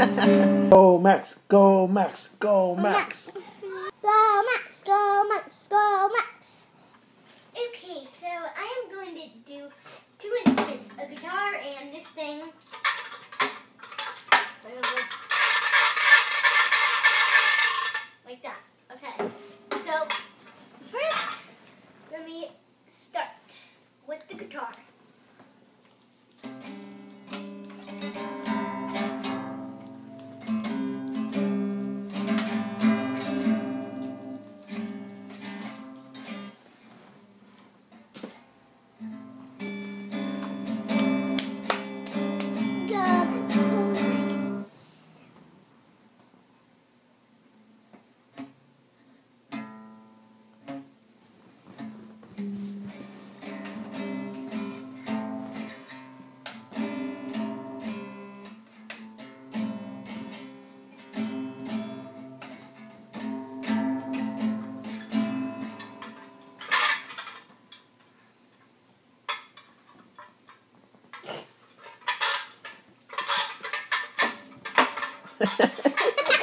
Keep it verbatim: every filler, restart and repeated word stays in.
Go Max, go Max, go Max. Go Max, go Max, go Max. Okay, so I am going to do two instruments, a guitar and this thing. Like that. Okay. So first, let me start with the guitar. Ha ha ha.